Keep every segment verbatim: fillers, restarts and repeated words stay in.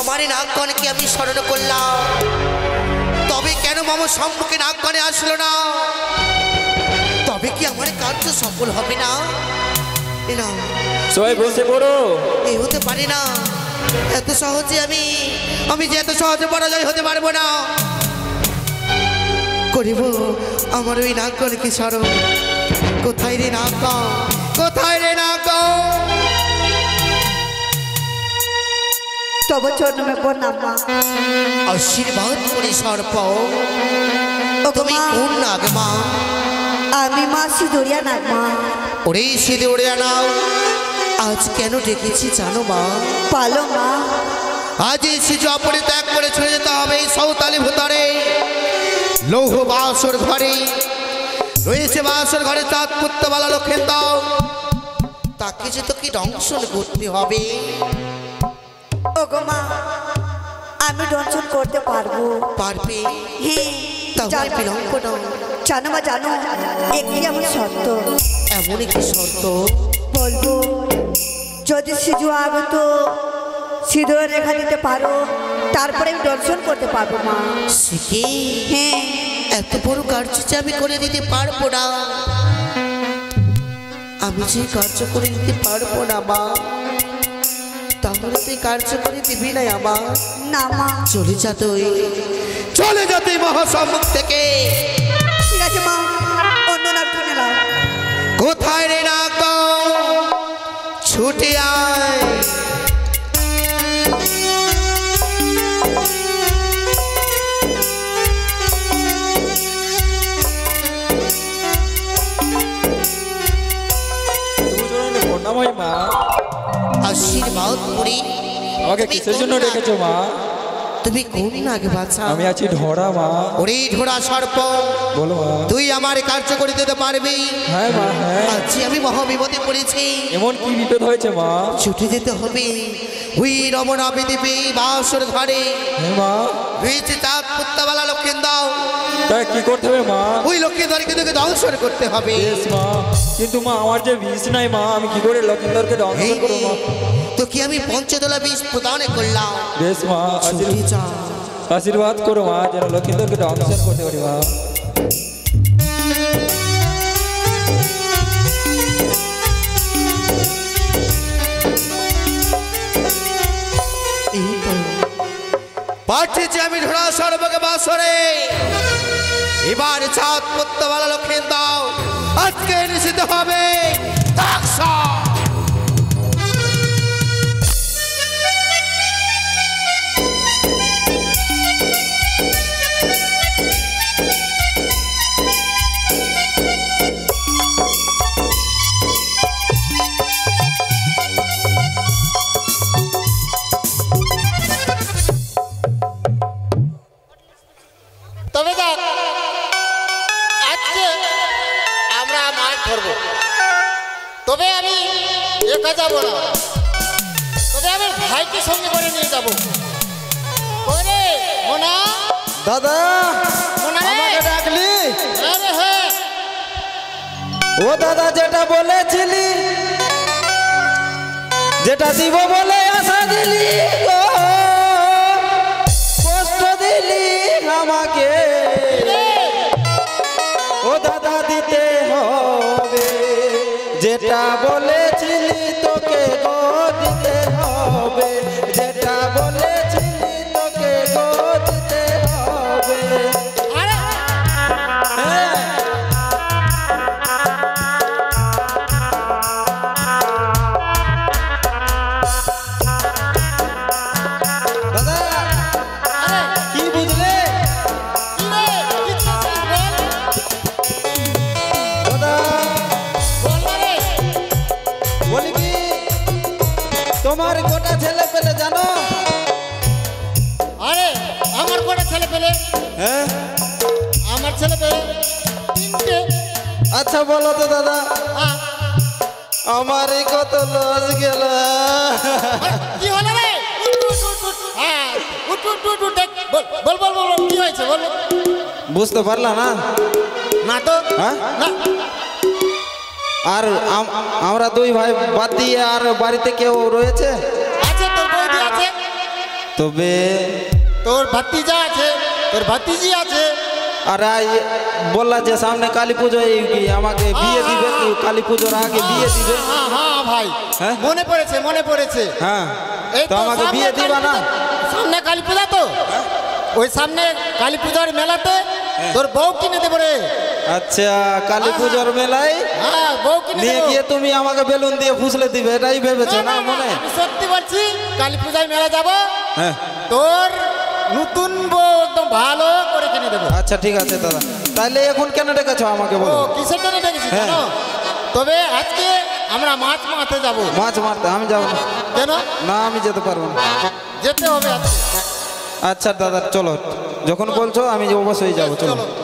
আমারই নাগগণকে আমি স্মরণ করলাম, তবে কেন মামা সম্মুখে নাগগণে আসলো না? তবে কি আমার কার্য সফল হবে না? না সবাই বসে পড়ো। এই হতে পারে না, এত সহজে আমি আমি যে এত সহজে পরাজয় হতে পারবো না। করিব আমার ওই নাগগণকে স্মরণ। কোথায় রে নাগগণ, কোথায় রে নাগগণ? তব চরণে প্রণাম মা। আশীর্বাদ করে সর্প। তুমি কোন নাগ মা? আমি মা সিঁদুরিয়া নাগ মা। ওরে সিঁদুরিয়া নাও, আজ কেন ডেকেছি জানো মা? পালো মা। আজ এই শিশু অপরে ত্যাগ করে ছুঁড়ে যেতে হবে সৌতালি ভূতরে। লৌহ বাসর ঘরে রয়েছে, বাসর ঘরে চাঁদ পুত্রবালা লক্ষ্মীর দাও, তাকে যে তোকে দংশন করতে হবে। ওগো মা, আমি দংশন করতে পারবো। পারবে? হ্যাঁ। তাহলে বিলম্ব নাও। জানো মা, জানো একটি আমার শর্ত। এমন একটি শর্ত? বলবো, যদি সিজু আগত সিঁদুর রেখা দিতে পারো, তারপরে আমি দর্শন করতে পারবো মা। শিখে? হ্যাঁ। এত বড় কার্য যে আমি করে দিতে পারবো না। আমি যে কার্য করে দিতে পারবো না মা, তাহলে তুই কার্য করে দিবি না আমার? না মা। চলে যা তুই, চলে যা তুই মহাসম্মুখ থেকে। ঠিক আছে মা, অন্য নাম শুনে নাও। কোথায় রে নাগ, ছুটে আয়। আশীর্বাদ করি। আমাকে কিসের জন্য ডেকেছো মা? তুমি কোন নাগ বাছা? আমি আছি ঢোড়া মা। ওরে ঢোড়া সর্প, বলো মা। তুই আমার কার্য করে দিতে পারবি? হ্যাঁ মা, হ্যাঁ। আজ আমি মহাবিপদে পড়েছি। এমন কি বিপদ হয়েছে মা? ছুটে যেতে হবে ওই রমনা বিদেবী বাসর ঘরে। হ্যাঁ মা। রয়েছে চাঁদ পুত্রবালা লক্ষ্মীর দাও, তাই কি করতে হবে মা? ওই লক্ষ্মীধরকে তোকে দংশন করতে হবে। বেশ মা, কিন্তু মা আমার যে বিষ নাই মা, আমি কি করে লক্ষ্মীধরকে দংশন করবো মা? তো কি আমি পঞ্চতলা বিষ প্রদান করলাম। বেশ মা, আশীর্বাদ করো মা, যেন লক্ষ্মীধরকে দংশন করতে পারি মা। পাঠিয়েছি আমি ঢোড়া সর্বকে বাসরে। এবার চাঁদ পুত্রবালা লক্ষ্মীর দাও, আজকে নিশ্চিত হবে। তবে দেখ, আজকে আমরা মাছ ধরবো, তবে আমি একা যাবো না, তবে আমার ভাইকে সঙ্গে করে নিয়ে যাবো। ওরে মোনা, দাদা মোনা রে, আমাকে ডাকলি? আরে হ্যাঁ। ও দাদা, যেটা বলেছিলি, যেটা দিব বলে আশা দিলি, ও কষ্ট দিলি আমাকে, ও দাদা দিতে হবে। যেটা বলেছিলি তোকে গো দিতে হবে, যেটা বলেছিলি তোকে গো দিতে হবে। হ্যাঁ। দাদা কি বুঝলে? দাদা বলি কি, তোমার গোটা ছেলে পেলে জানো? আরে আমার কটা ছেলে পেলে? হ্যাঁ, আমার ছেলে পেলে তিনটে। আচ্ছা বলো তো দাদা, হ্যাঁ। আমারই কত লস গেল। কি হলো রে? উঠ, উঠ, উঠ, উঠ। হ্যাঁ, উঠ, উঠ, উঠ, উঠ, দেখ। বল বল বল বল, কি হয়েছে বল। বুঝতে পারলা না? না তো। হ্যাঁ? না। আর আম- আমরা দুই ভাই বাদ দিয়ে আর বাড়িতে কেউ রয়েছে? আছে, তোর বৌদি আছে। তবে তোর ভাতিজা আছে, তোর ভাতিজি আছে। আর আই- বললা যে সামনে কালী পুজো এই কি আমাকে বিয়ে দিবে তো কালী পুজোর আগে বিয়ে দিবে। হ্যাঁ হ্যাঁ ভাই, হ্যাঁ? মনে পড়েছে মনে পড়েছে। হ্যাঁ এই তো আমাকে সামনে বিয়ে দিবা কালী না? পূজা- সামনে কালী পূজা তো, ওই সামনে কালী পূজার মেলাতে তোর বউ কিনে দেবো রে। আচ্ছা কালী পুজোর মেলায় হ্যাঁ বউ কিনে নিয়ে দেবো। গিয়ে তুমি আমাকে বেলুন দিয়ে ফুসলে দিবে এটাই ভেবেছো না মনে? আমি সত্যি বলছি, কালী পূজায় মেলা যাব, হ্যাঁ তোর নতুন বউ একদম ভালো করে কিনে দেবো। আচ্ছা ঠিক আছে দাদা, তাহলে এখন কেন ডেকেছো আমাকে ও বলো? কিসের জন্য ডেকেছি হ্যাঁ। জানো? তবে আজকে আমরা মাছ মারতে যাব। মাছ মারতে আমি যাবো না। কেন? না আমি যেতে পারবো না। যেতে হবে আজকে। আচ্ছা দাদা চলো, যখন বলছো আমি অবশ্যই যাবো, চলো। চলো।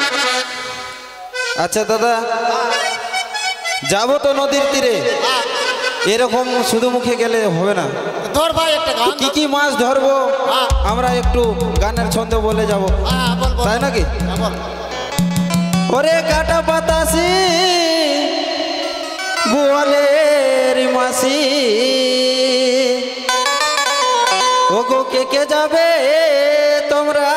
আচ্ছা দাদা যাবো তো নদীর তীরে, হ্যাঁ, এরকম শুধু মুখে গেলে হবে না। ধর ভাই একটা গান। কি কি মাছ ধরবো হ্যাঁ। আমরা একটু গানের ছন্দে বলে যাব, হ্যাঁ বল বল। তাই নাকি? হ্যাঁ, বল। ওরে কাটা বাতাসি বোয়ালের মাসি, ওগো কে কে যাবে তোমরা,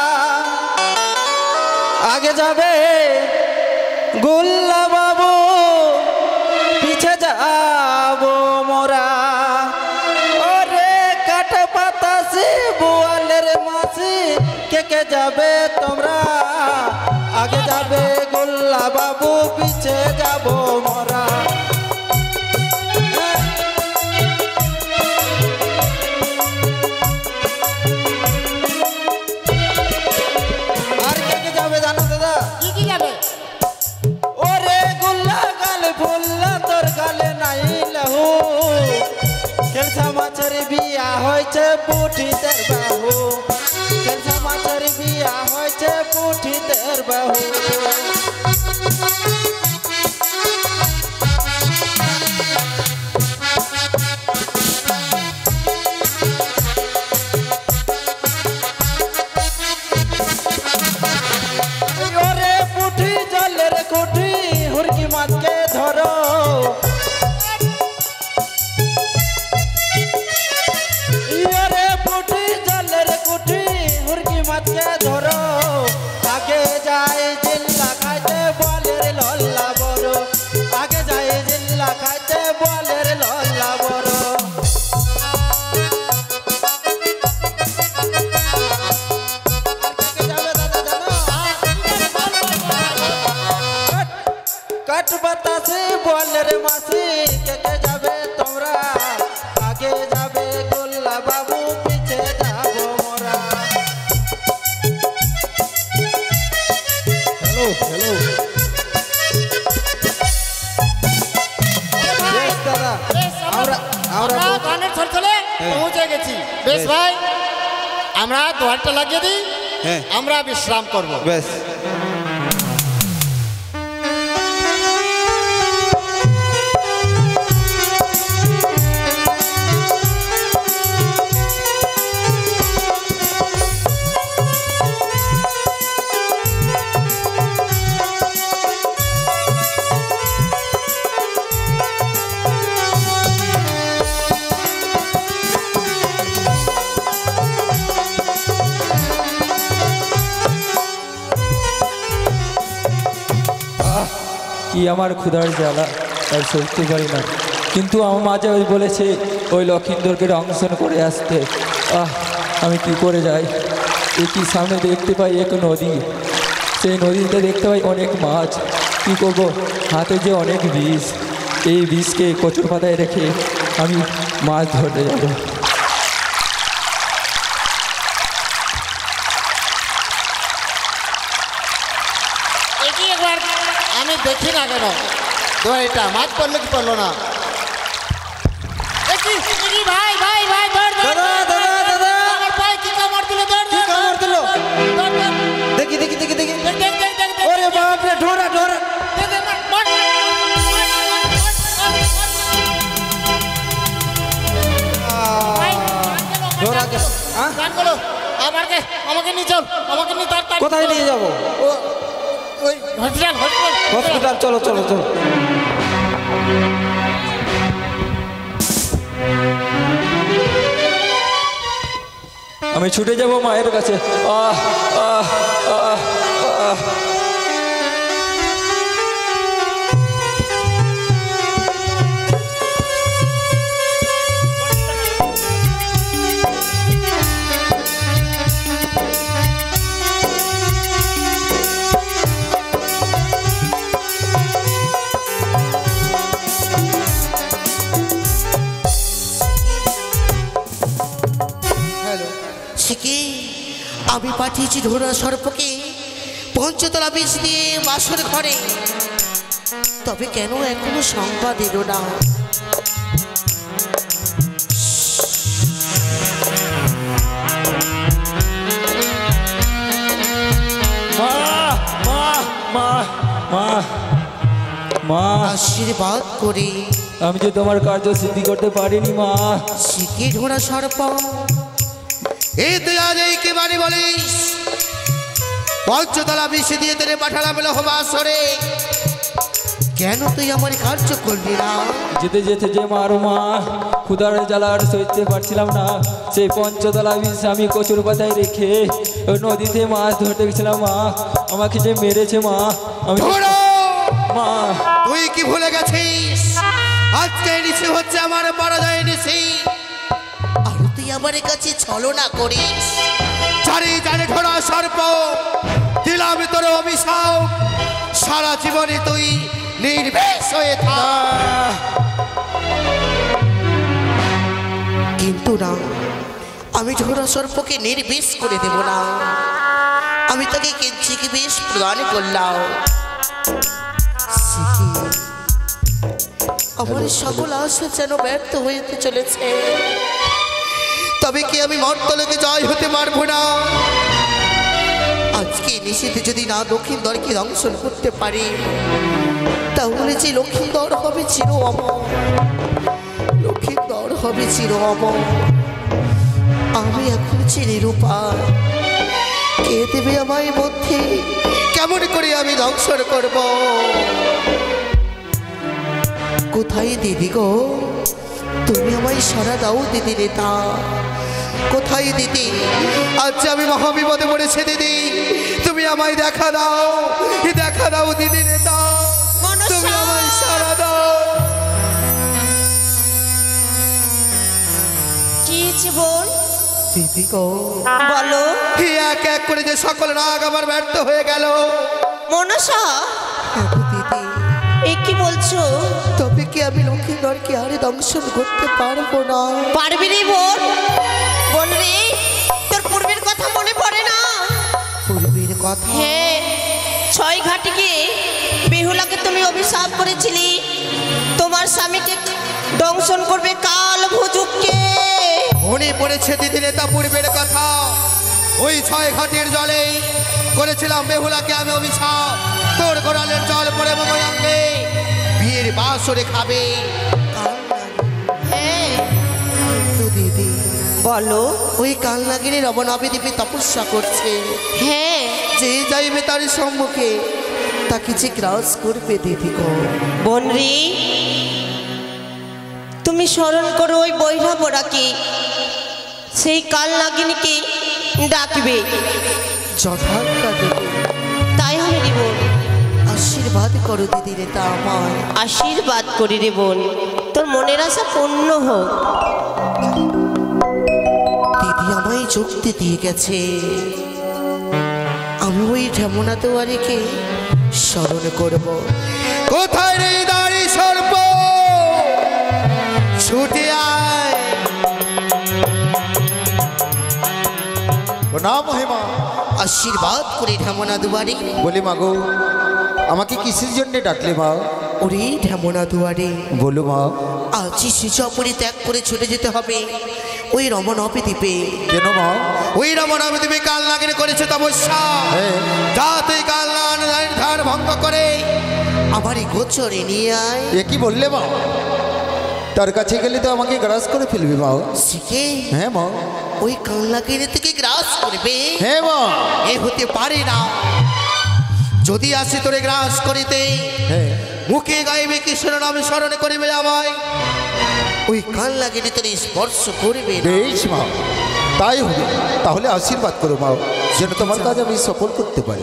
আগে যাবে গোল্লা বাবু, পিছে যাবো মোরা। ওরে কাটা বাতাসি বোয়ালের মাসি, কে কে যাবে তোমরা, আগে যাবে গোল্লা বাবু, পিছে যাবো মোরা। আর কে কে যাবে জানো দাদা? কি কি যাবে? ওরে গোল্লা গাল ভুল্লা তোর গালে নাই লাহু, খেলসা মাছের বিয়া হয়েছে পুঠিতের বাহু, খেলসা মাছের বিয়া হয়েছে পুঠিতের বাহু। ওরে পুঠি জলের কুঠি হুরকি মাছকে ধরো, ওরে পুঠি জলের কুঠি হুরকি মাছকে ধরো, আগে যায় জিল্লা খাইতে বলের লল্লা বড়, আগে যায় জিল্লা খাইতে বলের লল্লা বড়। কাট বাতাসে বলের মাসি, কে কে যাবে তোমরা, আগে যাবে গোল্লা বাবু, পিছে যাবো মোরা। হ্যালো হ্যালো বেশ দাদা, বেশ, আমরা আমরা আমরা গানের ছল চলে হ্যাঁ। পৌঁছে গেছি। বেশ বেশ। ভাই, আমরা দোয়ারটা লাগিয়ে দিই, হ্যাঁ। আমরা বিশ্রাম করব। বেশ কি আমার ক্ষুধার জ্বালা আর সইতে পারি না, কিন্তু আমার মাঝে ওই বলেছে ওই লক্ষিন্দরকে দংশন করে আসতে। আহ আমি কি করে যাই? এ কি সামনে দেখতে পাই এক নদী, সেই নদীতে দেখতে পাই অনেক মাছ। কি করব? হাতে যে অনেক বিষ, এই বিষকে কচুর পাতায় রেখে আমি মাছ ধরতে যাব। এটি একবার আমি দেখি না কেন দোয়ারটা মাছ পড়লো কি পড়লো না। একি, একি, ভাই ভাই ভাই ধর ধর, দাদা, ধর, দাদা, ধর, দাদা। আমার পায়ে কি কামড় দিল, ধর কি ধর, কামড় ধর, দিল? ধর, ধর, দেখি দেখি দেখি দেখি দেখ, দেখ, দেখ, দেখ, দেখ, ওরে বাপ রে, ঢোরা ঢোরা। দেখ, দেখ, মার, মার, মার, মার, মার, মার, মার, মার। ভাই, ঢোরা গেল। হ্যাঁ? গান বলো, আমাকে আমাকে নিয়ে চল, আমাকে নিয়ে তার তার কোথায় নিয়ে যাবো? ও ওই হসপিটাল হসপিটাল হসপিটাল, চলো চলো চলো। আমি ছুটে যাব মায়ের কাছে। আহ আহ আহ আহ শিখি আমি পাঠিয়েছি ধরা সর্পকে পঞ্চতলা বিষ দিয়ে বাসর ঘরে, তবে কেন এখনো সংবাদ এলো না? মা মা মা মা মা আশীর্বাদ করে আমি যে তোমার কার্য সিদ্ধি করতে পারিনি মা। শিখি ধরা সর্প, এই তুই আজ এই কি বাড়ি বলিস? পঞ্চতলা বিষ দিয়ে তেরে পাঠালাম বাসরে, কেন তুই আমার কার্য করলি না? যেতে যেতে যে মারো মা, ক্ষুধার জ্বালা আর সইতে পারছিলাম না। সেই পঞ্চতলা বিষ আমি কচুর পাতায় রেখে ওই নদীতে মাছ ধরতে গেছিলাম মা, আমাকে যে মেরেছে মা। আমি ধরো! মা তুই কি ভুলে গেছিস আজকে নিশি হচ্ছে আমার পরাজয় নিশি, আর তুই আমার কাছে ছলনা করিস? চারি জানে ধরা সর্প, দিলাম তোর অভিশাপ, সারা জীবনে তুই নির্বেশ হয়ে থাক। কিন্তু না, আমি ধরা সর্পকে নির্বেশ করে দেব না, আমি তাকে কিঞ্চিত বেশ প্রদান করলাম। আমার সকল আশা যেন ব্যর্থ হইতে চলেছে, তবে কি আমি মর্তলোকে জয় হতে পারবো না? আজকে নিষেধে যদি না লক্ষিন্দরকে দংশন করতে পারি, তাহলে যে লক্ষিন্দর হবে চির অমর, লক্ষিন্দর হবে চির অমর। আমি এখন যে নিরুপায়, কে দেবে আমায় মধ্যে, কেমন করে আমি দংশন করব? কোথায় দিদি গো, তুমি আমায় সারা দাও দিদি নেতা, কোথায় দিদি? আজ আমি মহাবিপদে পড়েছে দিদি, তুমি আমায় দেখা দাও, দেখা দাও দিদি নেতা, তুমি আমায় সারা দাও। কি জীবন দিদি গো বলো। এক এক করে যে সকল রাগ আমার ব্যর্থ হয়ে গেল। মনসা, দিদি এ কি বলছো? তবে কি আমি লক্ষ্মীধরকে আরে দংশন করতে পারবো না? পারবি রে বোন, বোন রে, তোর পূর্বের কথা মনে পড়ে না? পূর্বের কথা? হ্যাঁ, ছয় ঘাটে গিয়ে বেহুলাকে তুমি অভিশাপ করেছিলি, তোমার স্বামীকে দংশন করবে কাল ভুজুককে। মনে পড়েছে দিদি নেতা পূর্বের কথা, ওই ছয় ঘাটের জলে করেছিলাম বেহুলাকে আমি অভিশাপ, তোর গোড়ালের জল পড়ে মময়াঙ্গে বিয়ের বাসরে খাবে। হ্যাঁ তো দিদি বলো। ওই কালনাগিনী রবনাবী দ্বীপে তপস্যা করছে, হ্যাঁ, যে যাইবে তার সম্মুখে তাকে যে গ্রাস করবে দিদি গো। বোন রে, তুমি স্মরণ করো ওই বৈরাবরাকে, সেই কাল নাগিনীকে ডাকবে। যথাজ্ঞা দেবে, তাই হবে রে বোন। আশীর্বাদ করো দিদি নেতা আমায়। আশীর্বাদ করি রে বোন, তোর মনের আশা পূর্ণ হোক। দিদি আমায় যুক্তি দিয়ে গেছে, আমি ওই ঢেমনা দুয়ারিকে স্মরণ করব। কোথায় রে দাঁড়ি সর্প, ছুটে আয়। না মহিমা, আশীর্বাদ করে ঢেমনা দুয়ারি। বলি মাগো, আমাকে কিসের জন্য ডাকলে মা? ওরে ঢেমনা দুয়ারি, বলো মা। আজ শিশাপুরি ত্যাগ করে ছুটে যেতে হবে ওই রমনাবী দ্বীপে। কেন মা? ওই রমনাবী দ্বীপে কাল নাগিনী করেছে তপস্যা, হ্যাঁ। যা তুই কাল নাগিনীর ধার ভঙ্গ করে আমারই গোচরে নিয়ে আয়। এ কি বললে মা? তার কাছে গেলে তো আমাকে গ্রাস করে ফেলবে মা। শিখে হ্যাঁ মা। ওই কাল নাগিনী থেকে গ্রাস করবে? হ্যাঁ মা। এ হতে পারে না, যদি আসে তোরে গ্রাস করিতে, হ্যাঁ। মুখে গাইবে কৃষ্ণ নাম স্মরণ করিবে আমায়, ওই কাল নাগিনী তোরে স্পর্শ করবে না। বেশ মা। তাই হবে, তাহলে আশীর্বাদ করো মা, যেন তোমার কাজ আমি সফল করতে পারি।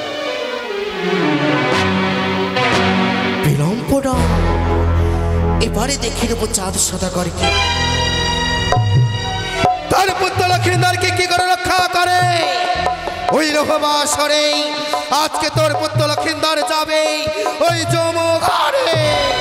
বিলম্ব না, এবারে দেখে নেবো চাঁদ সদাগরকে, তার পুত্র লক্ষিন্দরকে কি করে রক্ষা করে। ওই লোহবাসরে আজকে তোর পুত্র লক্ষিন্দর যাবে ওই যমঘরে।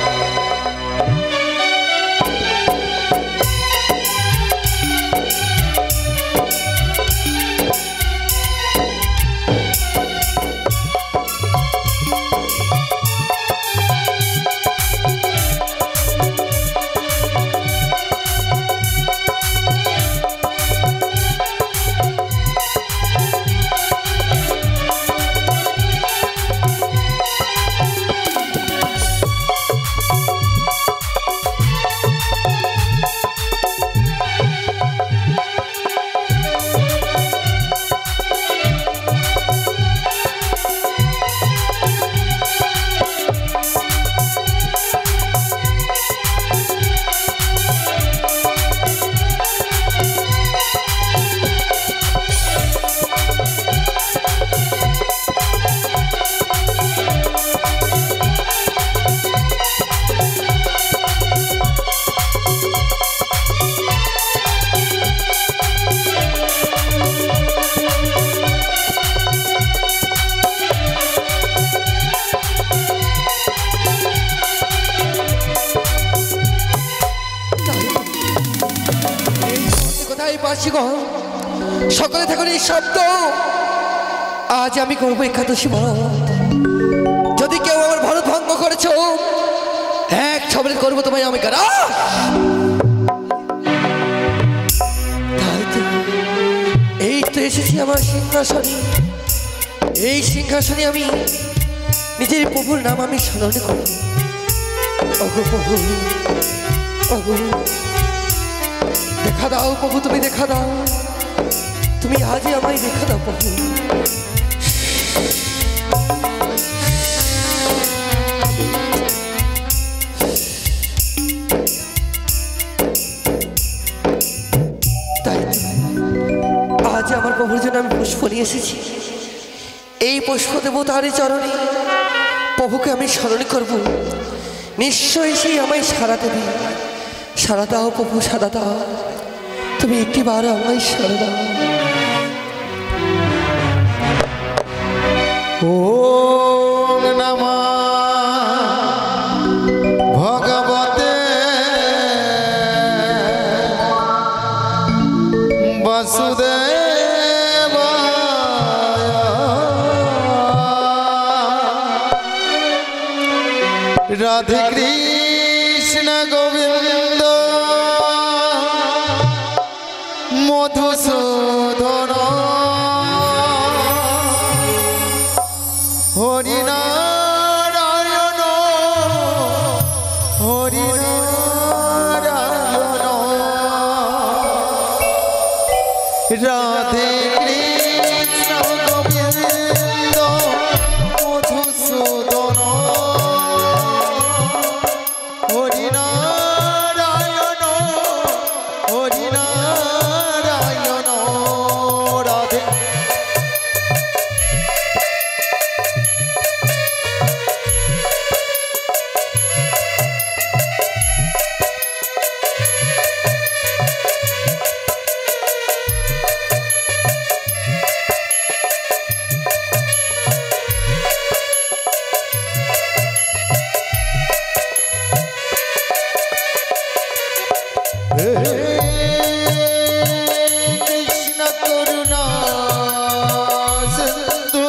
সকলে থাকুন এই শব্দ, আজ আমি করবো একাদশী ব্রত। যদি কেউ আমার ভরত ভঙ্গ করেছ, এক ছবলে করবো তোমায় আমি কারা। এই তো এসেছি আমার সিংহাসনে, এই সিংহাসনে আমি নিজের প্রভুর নাম আমি স্মরণ করব। ওগো প্রভু, ওগো দেখা দাও প্রভু, তুমি দেখা দাও, তুমি আজই আমায় দেখা দাও প্রভু। তাই আজ আমার প্রভুর জন্য আমি পুষ্প নিয়ে এসেছি। এই পুষ্প দেব তার চরণে, প্রভুকে আমি স্মরণ করব। নিশ্চয়ই সেই আমায় সারা দেবে। সারা দাও প্রভু, সারা দাও, তুমি একটি বার আমায় সারা দাও। ওম নমঃ ভগবতে বাসুদেবায়। রাধে কৃষ্ণ গোবিন্দ মধুসূদন হরিনারায়ণ হরিনারায়ণ। রাধে কৃষ্ণ গোবিন্দ মধুসূদন হরিনারায়ণ হরিনারায়ণ। রাধে কৃষ্ণ করুণা সিন্ধু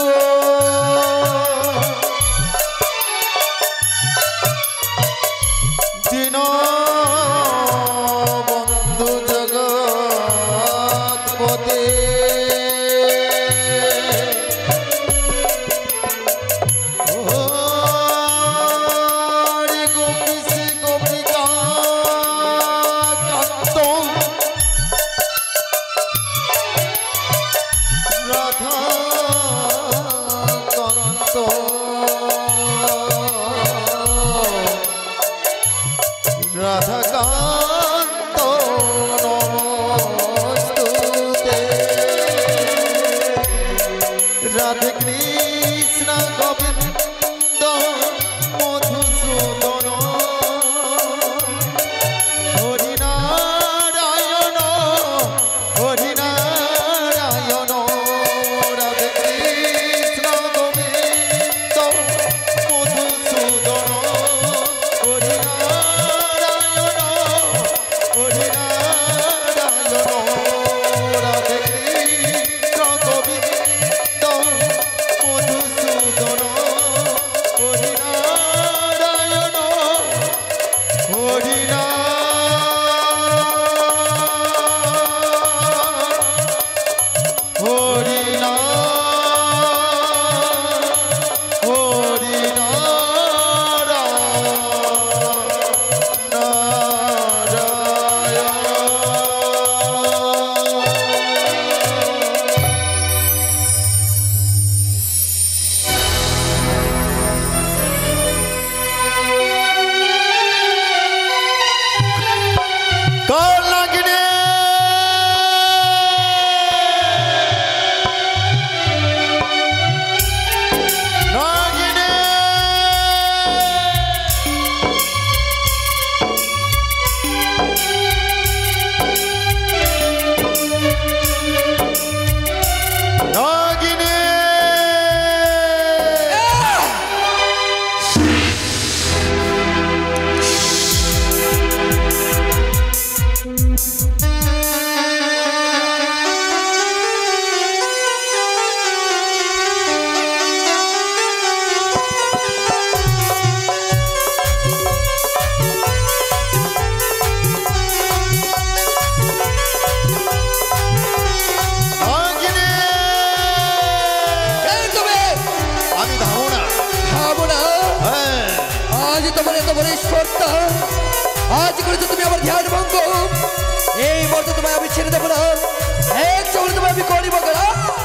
দীন বন্ধু জগৎপতে। রাধাকান্ত নমস্তুতে। রাধে কৃষ্ণ গোবিন্দ মধুসূদন হরিনারায়ণ হরিনারায়ণ রাধে কৃষ্ণ গোবিন্দ মধুসূদন হরিনারায়ণ হরিনারায়ণ রাধে কৃষ্ণ গোবিন্দ মধুসূদন হরিনারায়ণ হরিনা হরিনা হরিনারায়ণ কার লাগিনে লাগিনে লাগিনে লাগিনে এই তবে আমি ধাবো না খাবো না। হ্যাঁ আজ তোমার এত বড় স্পর্ধা, আজ করেছো তুমি আমার ধ্যান ভঙ্গ। এই মুহূর্তে তোমায় আমি ছেড়ে দেবো না, এক চলে তোমায় আমি করিব না।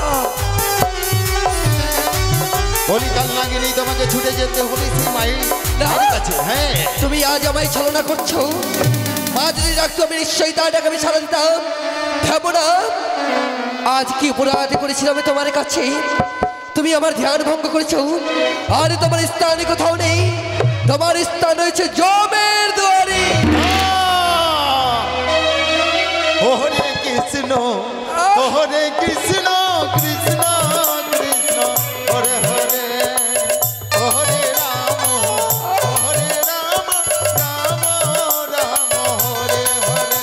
বলি কাল লাগিনি তোমাকে ছুটে যেতে হবে সেই মায়ের বাড়ির কাছে। হ্যাঁ তুমি আজ আমায় ছলনা করছো, মা যদি রাখতো আমি নিশ্চয়ই তাটাকে আমি ছাড়া দিতাম। ভাবো না আজ কি অপরাধ করেছিলাম আমি তোমার কাছে, তুমি আমার ধ্যান ভঙ্গ করেছো। আর তোমার স্থানে কোথাও নেই, তোমার স্থান রয়েছে জমের দুয়ারে। ও হরে কৃষ্ণ ও হরে কৃষ্ণ কৃষ্ণ কৃষ্ণ হরে হরে ও হরে রাম ও হরে রাম রাম রাম হরে হরে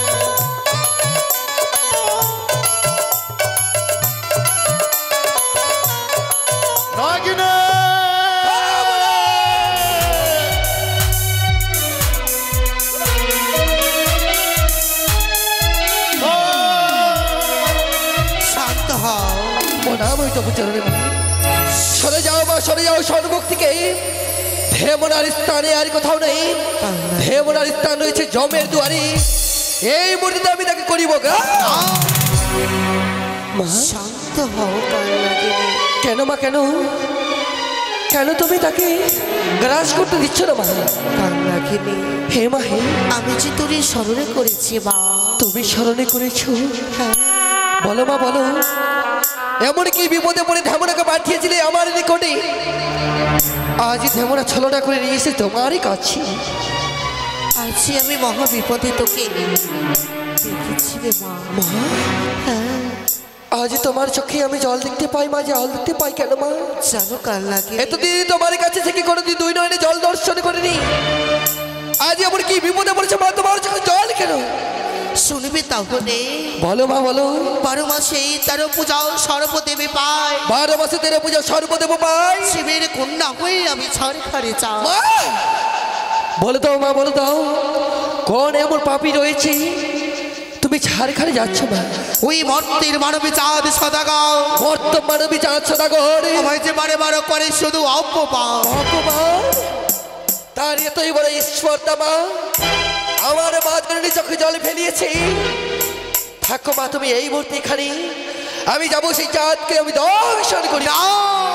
নাগিনে শান্ত হও। প্রণাম হইতো চরণে মা। সরে যাও মা, সরে যাও সন্মুখ থেকে। ধেমনার স্থানে আর কোথাও নেই, ধেমনার স্থান রয়েছে জমের দুয়ারে। এই মুহূর্তে আমি তাকে করিব গা। মা শান্ত হও কাল লাগিনি। কেন মা কেন কেন তুমি তাকে গ্রাস করতে দিচ্ছ না মা? কাল লাগিনি, হে মা হে, আমি যে তোরে স্মরণে করেছি মা। তুমি স্মরণে করেছো? হ্যাঁ, বলো মা বলো, এমন কি বিপদে পড়ে ধেমনাকে পাঠিয়েছিলে আমার নিকটে, আজ ধেমনা ছলনা করে নিয়ে এসে তোমারই কাছে। আজ আমি মহা বিপদে তোকে দেখেছি রে মা। মা হ্যাঁ, আজ তোমার চোখে আমি জল দেখতে পাই মা, জল দেখতে পাই কেন মা? জানো কাল লাগিনি, এতদিন তোমার কাছে থেকে কোনোদিন দুই নয়নে জল দর্শন করিনি, আজ এমন কি বিপদে পড়েছে মা, তোমার চোখে জল কেন? শুনবি তাহলে। বলো মা বলো। বারো মাসে তেরো পূজাও সর্বদেবী পায়, বারো মাসে তেরো পূজা সর্বদেব পাই। শিবের কন্যা হয়ে আমি ছাড় খারে চাই। মা বলে দাও মা বলে দাও, কোন এমন পাপী রয়েছে তুমি ছাড়খানে যাচ্ছ মা? ওই মর্তের মানবী চাঁদ সদাগর বর্তমানে বিচার সদাগর আমায় যে বারে বারে করে শুধু অপমান। অপমান, তার এতই বড় ঈশ্বর মা, আমার মাঝখানে চোখে জল ফেলিয়েছে। থাকো মা তুমি এই মুহূর্তে এখানে, আমি যাবো সেই চাঁদকে আমি দংশন করি। না,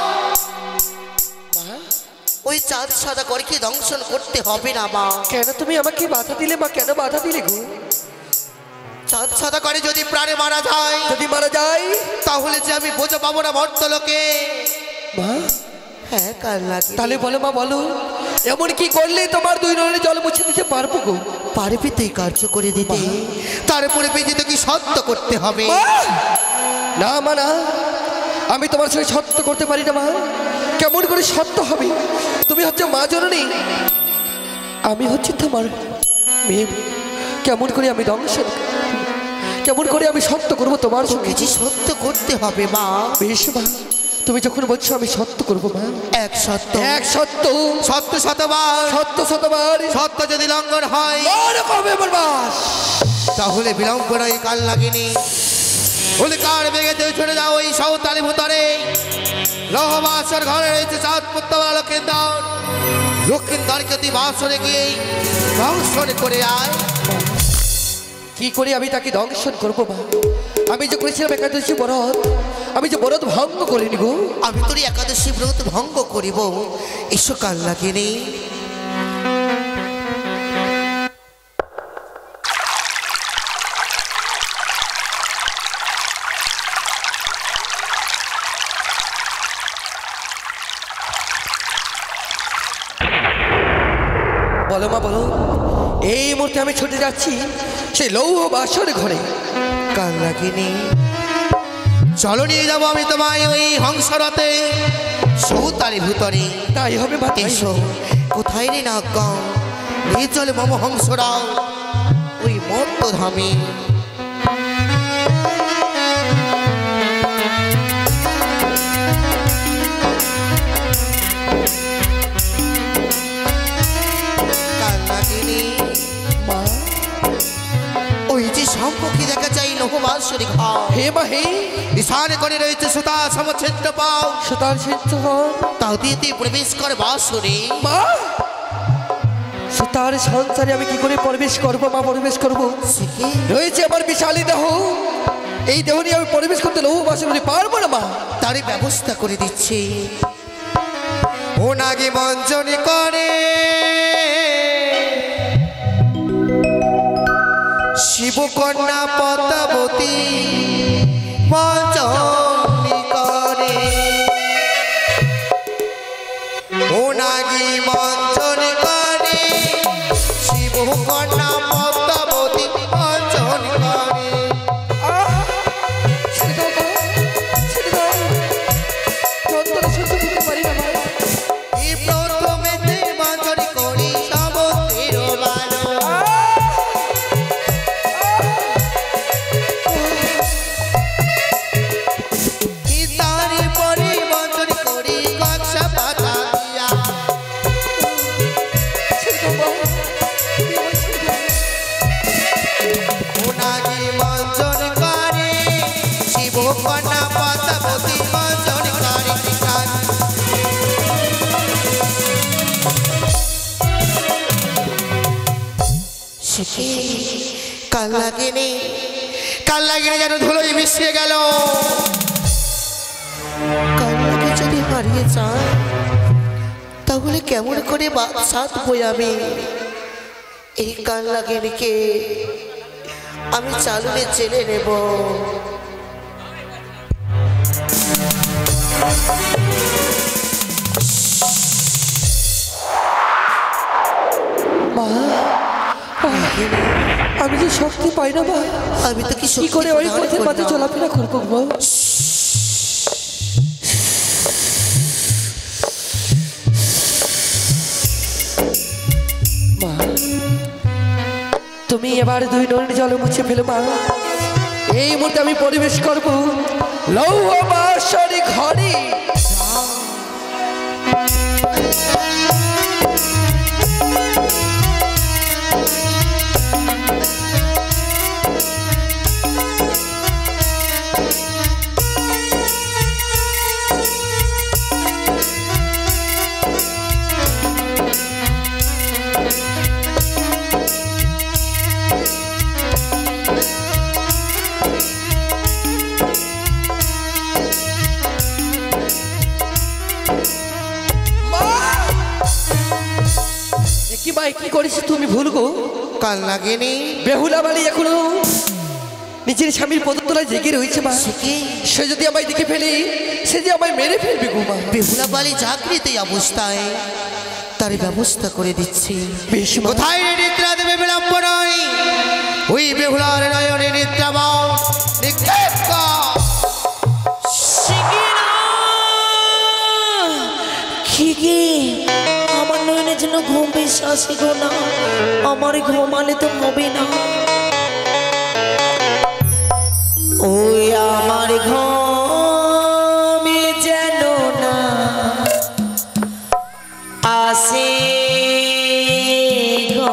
মা ওই চাঁদ সদাগরকে দংশন করতে হবে না মা। কেন তুমি আমাকে বাধা দিলে মা, কেন বাধা দিলে গো? চাঁদ সদাগরে যদি প্রাণে মারা যায়, যদি মারা যায় তাহলে যে আমি বোঝা পাবো না ভর্তলোকে। মা হ্যাঁ কাল লাগে। তাহলে বলো মা বলো, এমন কি করলে তোমার দুই নয়নের জল মুছে দিতে পারবো গো? পারবি তুই কার্য করে দিতে, তারপরে বেঁচে তো কি সত্য করতে হবে। মা! না মা না, আমি তোমার সঙ্গে সত্য করতে পারি না মা। কেমন করে সত্য হবে? তুমি হচ্ছে মা জননী, আমি হচ্ছে তোমার মেয়ে। কেমন করে আমি দংশন, কেমন করে আমি সত্য করবো তোমার সঙ্গে? তোকে যে সত্য করতে হবে মা। বেশ মা, তুমি যখন বলছো আমি সত্য করবো মা। এক সত্য, এক সত্য, সত্য শতবার, সত্য শতবার সত্য যদি লঙ্ঘন হয় মনে কবে বলবাস, তাহলে বিলম্ব নয় কাল লাগেনি। বলে কার বেগেতে চলে যাও ওই সাঁওতালি ভূতরে। লহবাসর ঘরে রয়েছে চাঁদ পুত্তবালা লক্ষিন্দর। লক্ষিন্দরকে তুই বাসরে গিয়ে ধ্বংসন করে আয়। কি করে আমি তাকে দংশন করবো মা? আমি যে করেছিলাম একাদশী ব্রত, আমি যে ব্রত ভঙ্গ করিনি গো। আমি তোর একাদশী ব্রত ভঙ্গ করিব, এসো কাল লাগেনি। বলো মা বলো, এই মুহূর্তে আমি ছুটে যাচ্ছি সেই লৌহ বাসর ঘরে। কাল লাগেনি, চলো নিয়ে যাবো আমি তোমায় ওই হংসরতে সৌতালি ভূতরে। তাই হবে মা, তাই এসো। হবে। কোথায় রে না গাও, নিয়ে চলে মম হংসরাও ওই মত্ত ধামে। কাল লাগেনি মা ওই যে সম্মুখী দেখা যায় লোহবাসরি ঘর। হে মা হে, নিশান করে রয়েছে সুতা সমচ্ছেদ্র পাও। সুতার সিদ্ধ হন তাও দিয়ে তুই প্রবেশ করে বাসরে। মা। সুতার সংসারে আমি কি করে প্রবেশ করবো মা? প্রবেশ করবো রয়েছে আমার বিশালী দেহ, এই দেহ নিয়ে আমি প্রবেশ করতে লৌহ বাসর ঘরে পারবো না মা। তারই ব্যবস্থা করে দিচ্ছি। ও নাগি মঞ্জনী করে শিবকন্যা পদ্মাবতী মঞ্জনী করে। ও নাগি মঞ্জনী করে শিবকন্যা পদ্মাবতী মঞ্জনী করে। যন্ত্রণা সহ্য করতে পারি না মা। এই প্রথমেতে মঞ্জনী করি সমুদ্রের বালো। তারি পরে মঞ্জনী করি কক্সা পাতা দিয়া। ওনাগি মঞ্জনী করে শিবকন্যা পদ্মাবতী মঞ্জনী করে। কাল লাগেনি, কাল লাগেনি যেন ধুলোয় মিশিয়ে গেল। কাল লাগে যদি হারিয়ে যায় তাহলে কেমন করে সাত বই আমি। এই কাল লাগেনিকে আমি চালুনে জেনে নেব। মা আমি যে শক্তি পাই না মা। আমি তো কি কি করে ওই পথের মাঝে চলাফেরা করবো মা? মা তুমি এবার দুই নয়নের জলে মুছে ফেলো মা। এই মুহূর্তে আমি পরিবেশ করবো লৌহ বাসরি ঘরে। কি ভাই কি করেছি তুমি ভুল গো? কাল লাগেনি বেহুলা বাড়ি এখনো নিজের স্বামীর পদতলায় জেগে রয়েছে মা। সে যদি আমায় দেখে ফেলে সে যে আমায় মেরে ফেলবে গো মা। বেহুলা বালি জাগৃত এই অবস্থায় তার ব্যবস্থা করে দিচ্ছি। বেশ মা। কোথায় রে নিদ্রা দেবে বিলম্ব নয়, ওই বেহুলার নয়নে নিদ্রা বাও নিক্ষেপ কর। খিগি আমার নয়নের জন্য ঘুম বেশি আসে গো না, আমার ঘুমালে তো হবে না। ওই আমার ঘুমে যেন না আসে গো,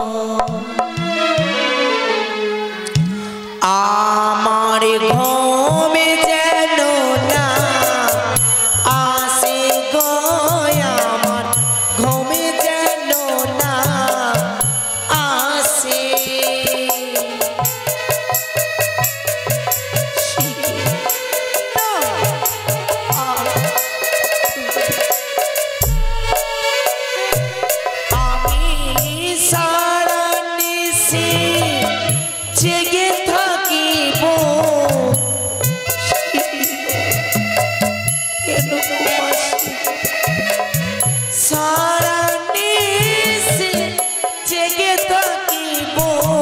আমার ঘুমে যেন না আসে গো, আমার ঘুমে যেন না আসে। জেগে থাকিব সারা নিশি, জেগে থাকিব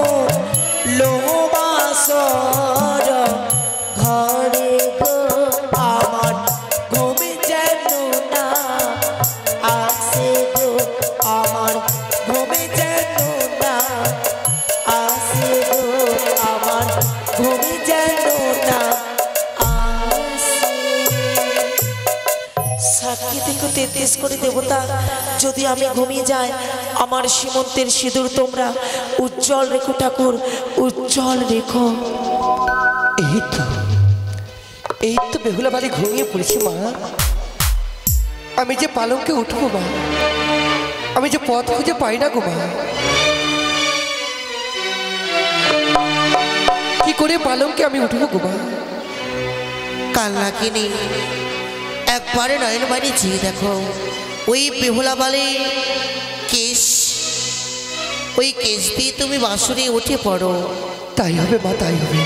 লোবাসর ঘরে গো, আমার ঘুমে যেন না আসে গো, আমার ঘুমে যেন না আসে গো, আমার ঘুমে যেন না আসে। সাক্ষী থেকে তেত্রিশ করে দেবতা, যদি আমি ঘুমিয়ে যাই আমার সীমন্তের সিঁদুর তোমরা উজ্জ্বল রেখো ঠাকুর, উজ্জ্বল রেখো। এই তো এই তো বেহুলা বাড়ি ঘুমিয়ে পড়েছি মা। আমি যে পালঙ্কে উঠবো মা, আমি যে পথ খুঁজে পাই না গো মা। কি করে পালঙ্কে আমি উঠবো গো মা? কাল নাকিনি একবারে নয়ন বাড়ি চেয়ে দেখো, ওই বেহুলা বালির কেশ, ওই কেশ দিয়ে তুমি বাঁশরে উঠে পড়ো। তাই হবে মা, তাই হবে।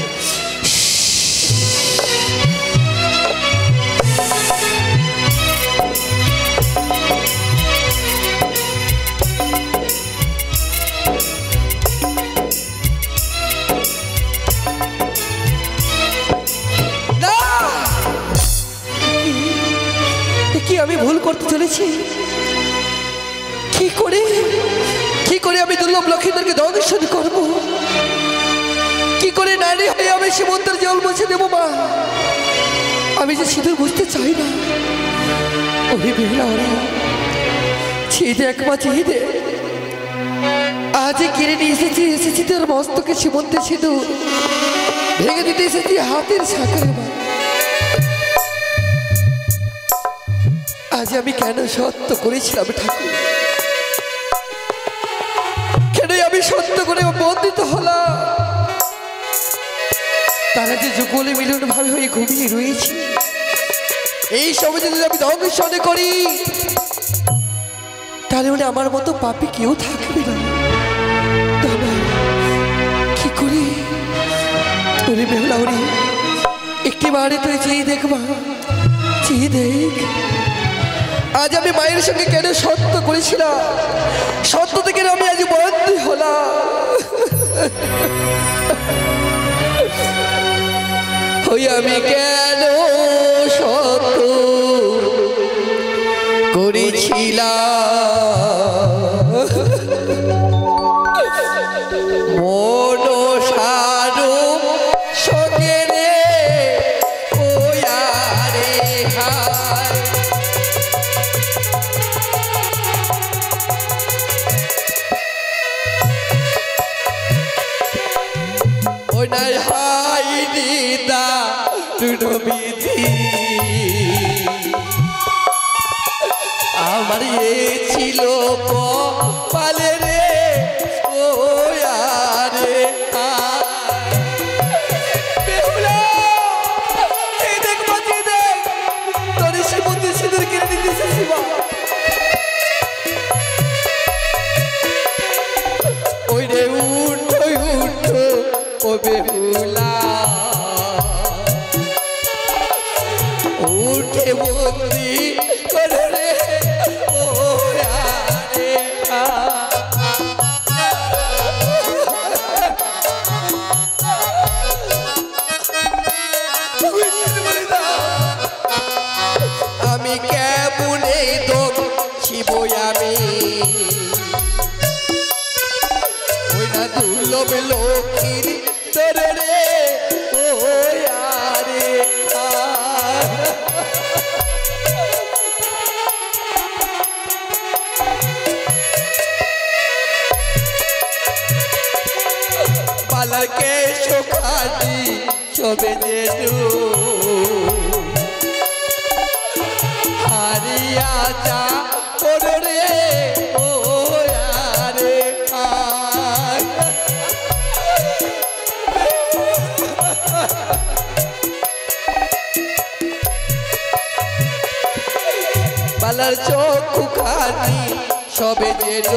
কি আমি ভুল করতে চলেছি? কি করে কি করে আমি দুর্লভ লক্ষ্মীদেরকে দর্শন করব? কি করে নারী হয়ে আমি সীমন্তের জল মুছে দেবো মা? আমি যে সিঁদুর বুঝতে চাই না। ওরে বেহুলা, ওরে ছেড়ে দেখ মা, ছেড়ে দে। আজ কিনে নিয়ে এসেছি এসেছি তোর মস্তকে সীমন্তের সিঁদুর ভেঙে দিতে এসেছি হাতের সাঁকরে মা। আজ আমি কেন সত্য করেছিলাম ঠাকুর? কেন আমি সত্য করে বন্দিত হলাম? তারা যে যুগলে মিলন ভাবে হয়ে ঘুমিয়ে রয়েছে, এই সময় যদি আমি দংশনে করি তাহলে মানে আমার মতো পাপী কেউ থাকবে না। কি করি তোরে বেহুলা, ওরে একটি বারে তুই চেয়ে দেখ মা, চেয়ে দেখ। আজ আমি মায়ের সঙ্গে কেন সত্য করেছিলাম? সত্য থেকে আমি আজ বন্দী হলাম। ওই আমি কেন সত্য করেছিলাম? মন সারু সঙ্গে রে ওয়ারে হায়, ওনার হাই দিদা দুটো বিধি আমার এ ছিল কপালে রে ও আরে বেহুলা, এই দেখ বাঁচি দেখ তোর সীমন্তের সিঁদুর কিনে দিতেছে শিবা। ওই রে উঠো উঠো ও বেহুলা, উঠে বন্দি করে রে ও আরে আ। আমি কেমনে দম শিব আমি ওই না দুর্লভ লক্ষ্মীর তোরে রে ও আরে আ। পালাকে শোকাটি সবে যেটু হারিয়া যা ওরে রে ও আরে আ। পালার চক্ষু খানি সবে যেন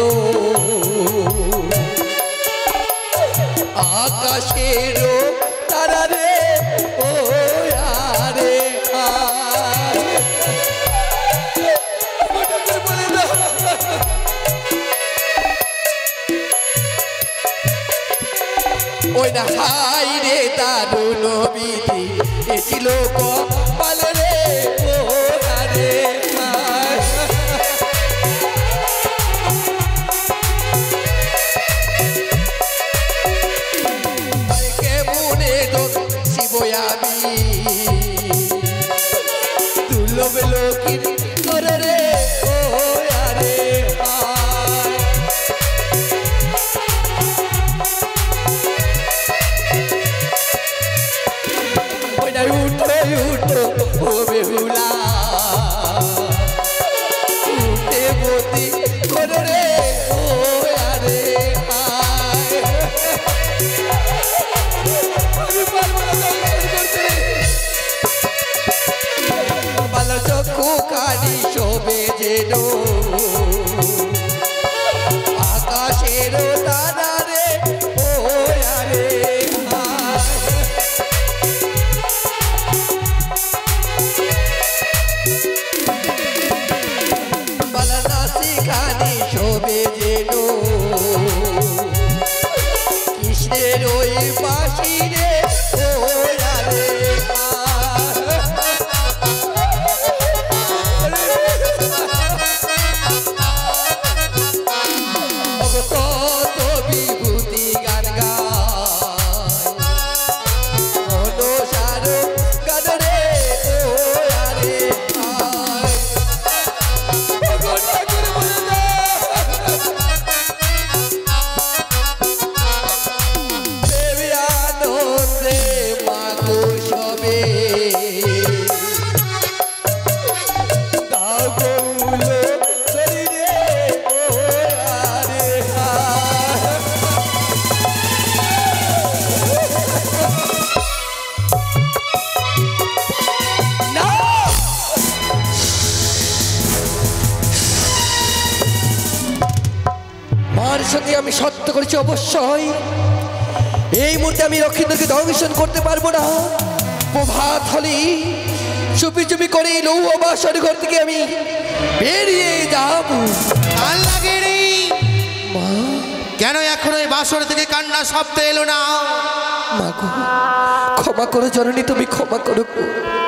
আকাশেরও তারা রে ও আরে আ। ওই না হাই রে দারুণ বিধি এছিল কপালে রে ও আরে আ। কেমনে দোষ শিব আমি দুর্লভ লোকির করে রে ও আরে আ। ওই না উঠো উঠো ও বেহুলা উঠে বতি করে রে ও আরে আ। পালা চক্ষু কানি শোভে যেন আকাশের তারা রে ও আরে আ। পালা নাসি কানি শোভে যেন কৃষ্ণের ওই বাঁশি রে ও আরে আ। কত বিভূতি গান গায় অনুসার গান রে ও আরে আয়। প্রেমে আনন্দে মাগো সবে দাও গৌলো করি রে ও আরে আ। না মার সঙ্গে আমি সত্য করেছি অবশ্যই এই মুহূর্তে আমি লক্ষ্মীদেরকে দংশন করতে পারবো না। প্রভাত হলে চুপি চুপি করে এই লৌহ বাসর ঘর থেকে আমি বেরিয়ে যাব। কাল লাগে রে মা কেন এখন ওই বাসর থেকে কান্না শব্দ এলো না? মা গো ক্ষমা করো জননী, তুমি ক্ষমা করো গো।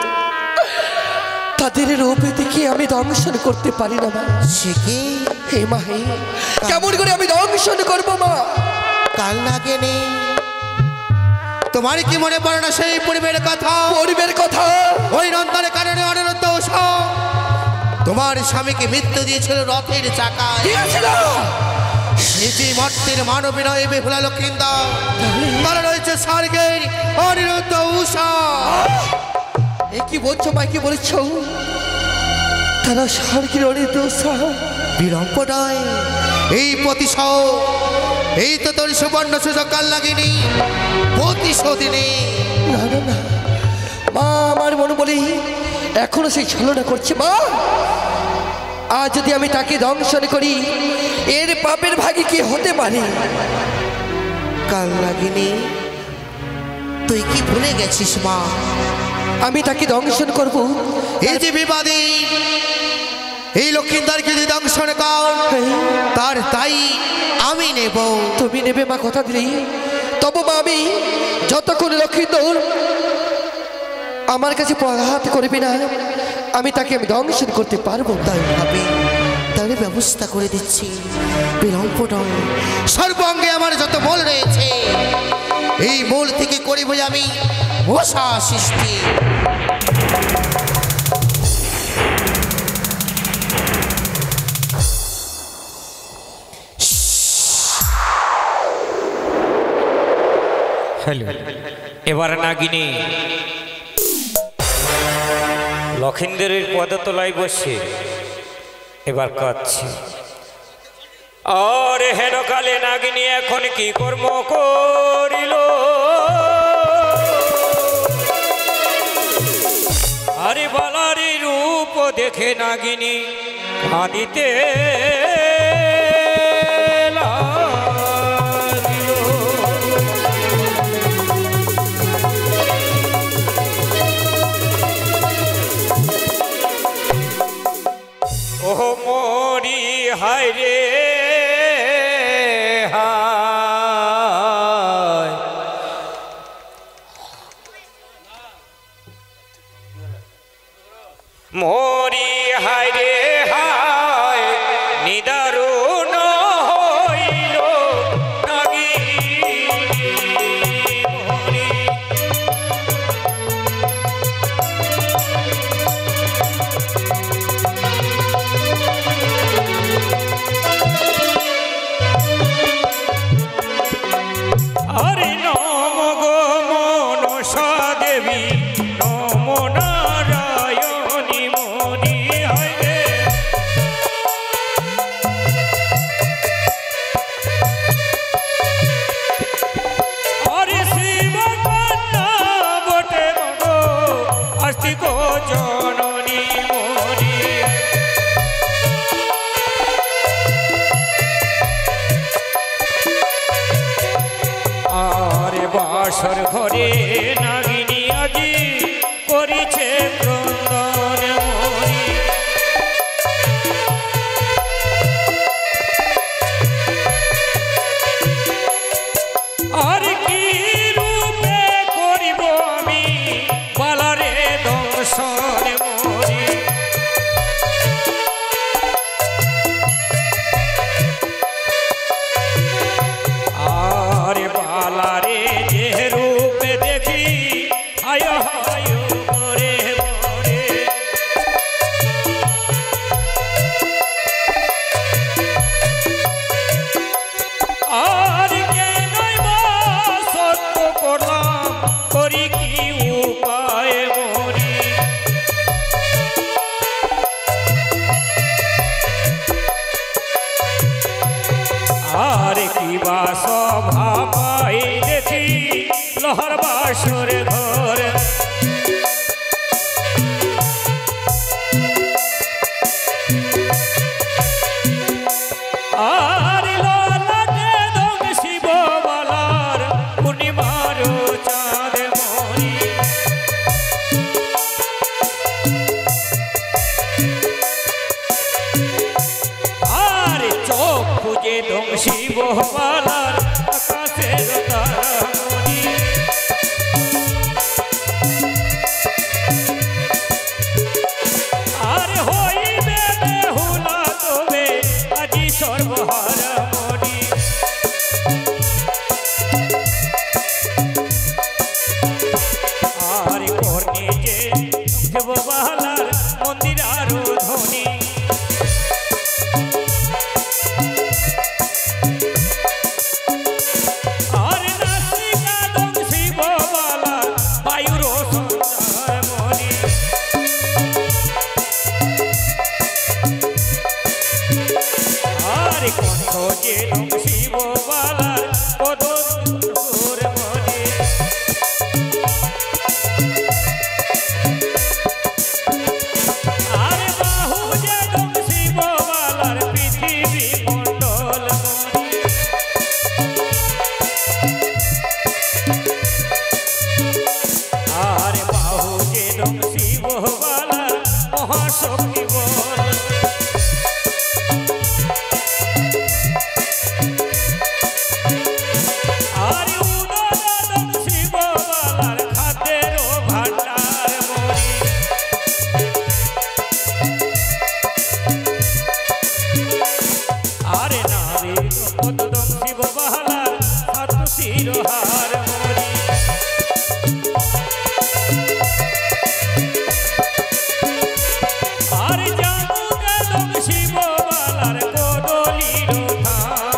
তাদের রূপে দেখে আমি দংশন করতে পারি না মা। সে কি হে মা হে কেমন করে আমি দংশন করবো মা? কাল লাগে নে তোমার কি মনে পড়ে না সেই পূর্বের কথা? পরিবের কথা ওই নন্দনের কারণে অনিরুদ্ধ তোমার স্বামীকে মৃত্যু দিয়েছিল রথের চাকায়। দিয়েছিল নিজে মর্তের মানবিনয় বেহুলা লক্ষিন্দর তারা রয়েছে স্বর্গের অনিরুদ্ধ উষা। এ কি বলছো মা, কি বলেছো? তারা স্বর্গের অনিরুদ্ধ উষা। বিলম্ব নয়, এই প্রতিশোধ এই তো তোর সুবর্ণ সুযোগ কাল লাগেনি প্রতিশোধ নেই। না না না মা, আমার মনে বলি এখনো সেই ছলনা করছে মা। আজ যদি আমি তাকে দংশন করি এর পাপের ভাগে কি হতে পারে? কাল লাগেনি তুই কি ভুলে গেছিস মা? আমি তাকে দংশন করব এই যে বিবাদী এই লক্ষিন্দারকে যদি দংশন কর তার তাই আমি নেব। তুমি নেবে মা, কথা দিলি। তবু মা আমি যতক্ষণ লক্ষিন্দর আমার কাছে পরাঘাত করবি না আমি তাকে আমি দংশন করতে পারবো। তাই ভাবি তাহলে ব্যবস্থা করে দিচ্ছি, বিলম্ব নয়। সর্বাঙ্গে আমার যত বল রয়েছে এই বল থেকে করিব আমি মশা সৃষ্টি। হ্যালো, এবার নাগিনী লক্ষিন্দরের পদতলায় বসে এবার কাঁদছে। আর হেন কালে নাগিনী এখন কি কর্ম করিল, আরে বালারি রূপ দেখে নাগিনী কাঁদিতে হায় রে হায়, মরি হায় রে হায়, নিদারুণ হইল নাগিনী মরি। হরে নম গো মনসা দেবী, নম নারায়ণী মনি হরে। হরে শিব কন্যা বটে মগো, আস্তিক জননী মনি। আরে বাসর ঘরে নাগিনী আজি করিছে ক্রন্দন মরি। আর কি রূপে করিব আমি বালারে দংশন মরি। আরে বালারে যে রূপে দেখি আয় হায় মরে মরে। আর কেনই বা সত্য করলাম, করি কি উপায় মরি। আর কি বা সভা পাইলেছি লহর বাসর ঘর। আর ললাটে দং শিব বালার পূর্ণিমার চাঁদ মরি। আর চোখ খুঁজে দং শিব বালার আকাশের তারামণি। আর হইবে বেহুলা তবে আজি সর্বহারা মনি। আর কর্ণে যে দেব বালার মন্দির আরো ধনী। আর নাসিকা দং শিব বালার বায়ুর সন্তান মনি। আর কণ্ঠ যে দং শিব বালার পদর মনি। আর বাহু যে দং শিব বালার পৃথিবী মণ্ডল মনি। আর বাহু যে দং শিব বালার মহাশক্তি বল আর উদরদম শিব বালার খাদ্যের ভান্ডার মরি আরে নারী উদরদম শিব বালার হাত শিরহার মরি আর জানুদম শিব বালার কোদলির ধাম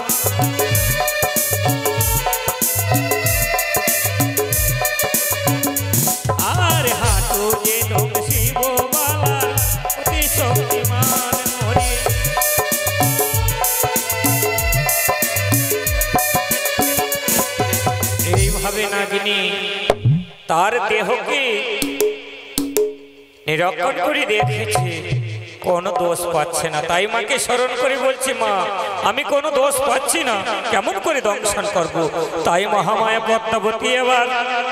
আর হাঁটু যে দম শিব বালার অতি শক্তিমান মরি এইভাবে নাগিনী তার দেহকে নিরীক্ষণ করে দেখেছে, কোনো দোষ পাচ্ছে না। তাই মাকে স্মরণ করে বলছে, মা আমি কোনো দোষ পাচ্ছি না, কেমন করে দংশন করব? তাই মহামায়া পদ্মাবতী এবার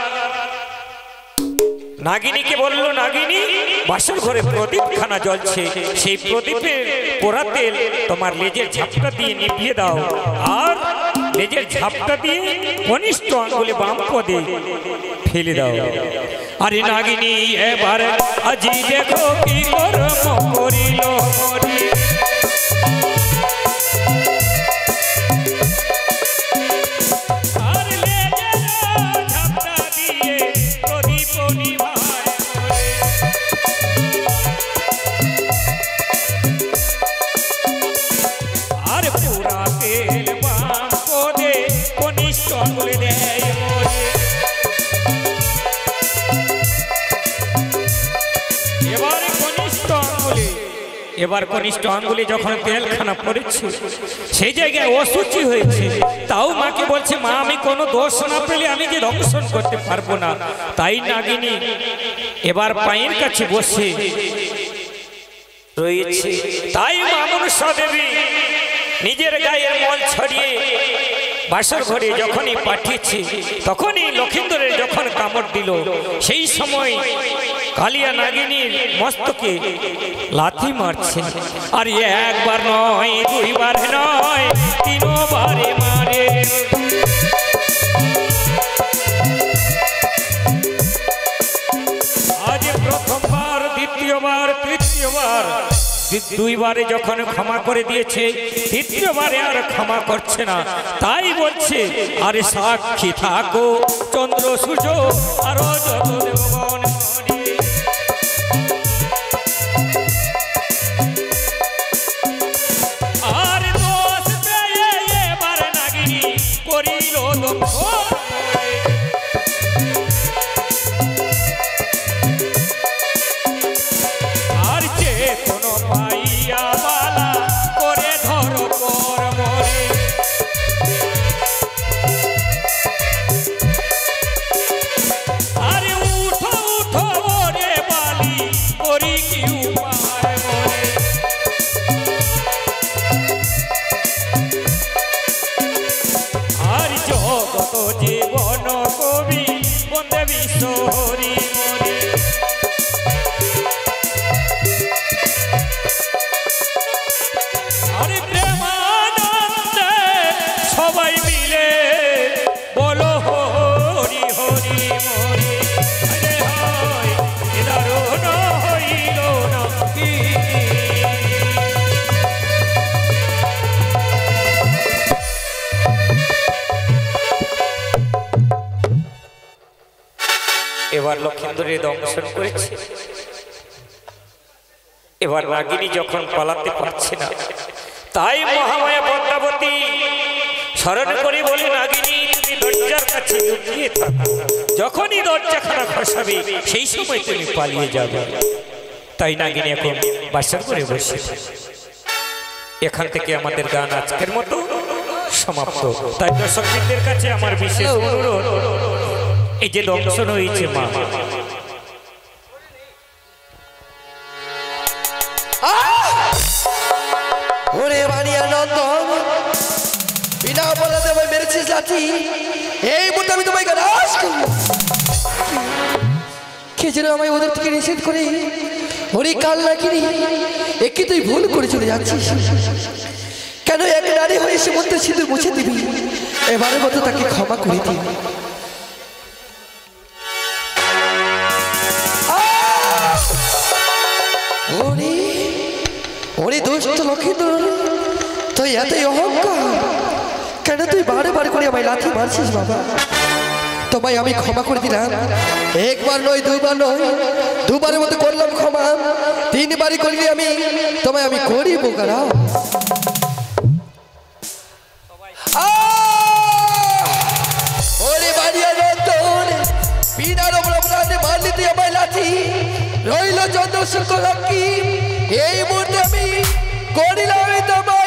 নাগিনীকে বলল, নাগিনী বাসর ঘরে প্রদীপখানা জ্বলছে, সেই প্রদীপের পোড়া তেল তোমার লেজের ঝাপটা দিয়ে নিভিয়ে দাও, আর লেজের ঝাপটা দিয়ে কনিষ্ঠ আঙ্গুলে বাম পদে ফেলে দাও। আরে নাগিনী এবার আজি দেখো কি কর্ম করিল হরি। আর লেজের ঝাপটা দিয়ে প্রদীপ নিভায় মরে। আর পুরা তেল বাম পদে কনিষ্ঠ আঙ্গুলে দেয় মরে। এবারে কনিষ্ঠ আঙ্গুলে এবার কনিষ্ঠ আঙ্গুলে যখন তেলখানা পড়েছে, সেই জায়গায় অসুচি হয়েছে। তাও মাকে বলছে, মা আমি কোনো দোষ না পেলে আমি যে দংশন করতে পারবো না। তাই নাগিনী এবার পায়ের কাছে বসে রয়েছে। তাই মা মনসা দেবী নিজের গায়ের মল ছড়িয়ে বাসর ঘরে যখনই পাঠিয়েছে, তখনই লক্ষিন্দরের যখন কামড় দিল, সেই সময় কালিয়া নাগিনীর মস্তকে লাথি মারছে। আর একবার নয়, দুইবার নয়, তিনবারে মারে। আজ প্রথমবার, দ্বিতীয়বার, তৃতীয়বার, দুইবারে যখন ক্ষমা করে দিয়েছে, তৃতীয়বারে আর ক্ষমা করছে না। তাই বলছে, আরে সাক্ষী থাকো চন্দ্র সূর্য আরো যত দেবগণ মরি। আর দোষ পেয়ে এবার নাগিনী করিল দংশন। আর যে কোনো পাইয়া বালা করে ধরো পর মরে। আরে উঠো উঠো ওরে বালি, করি কি উপায় মরে। আর জগত জীবন কবি বন্দে বিশ্বহরি মরি। আরে প্রেমানন্দে সবাই মিলে বলো হরি হরি মরি। আরে হয় এ দারুণ হইল না কি। এবার লক্ষিন্দরের দংশন করেছে। এবার নাগিনী যখন পালাতে পারছে না, তাই মহামায়া পদ্মাবতী স্মরণ করে বলে, নাগিনী তুমি দরজার কাছে লুকিয়ে থাকো, যখনই দরজাখানা খসাবে সেই সময় তুমি পালিয়ে যাবে। তাই নাগিনী এখন বাসর করে বসে। এখান থেকে আমাদের গান আজকের মতো সমাপ্ত। তাই দর্শকদের কাছে আমার বিশেষ অনুরোধ, এই যে দংশন হয়েছে মা, ওরে বানিয়া নন্দন, বিনা অপরাধে আমায় মেরেছিস লাঠি, এই মুহূর্তে আমি তোমায় গালাস করব। কে যেন আমায় ওদের থেকে নিষেধ করে ওরে কাল নাকিনি একে তুই ভুল করে চলে যাচ্ছিস কেন? এক নারী হয়ে সে মধ্যে সিঁদুর মুছে দিবি, এবারের মতো তাকে ক্ষমা করে দিবি। ওরে ওরে দুষ্ট লক্ষ্মীন্দর, তুই এতই অহংকার কেন? তুই বারে বারে করে আমায় লাথি মারছিস বাবা। তোমায় আমি ক্ষমা করে দিলাম, একবার নয় দুবার নয়, দুবারের মতো করলাম ক্ষমা, তিনবারই করিনি আমি, তোমায় আমি করি বোকারা। ওরে বাড়িয়া নন্দন, বিনার অপরাধে মারলি তুই আমায় লাথি, রইল চন্দ্রশেখর লক্ষ্মী, এই মুহূর্তে আমি করিলাম তোমার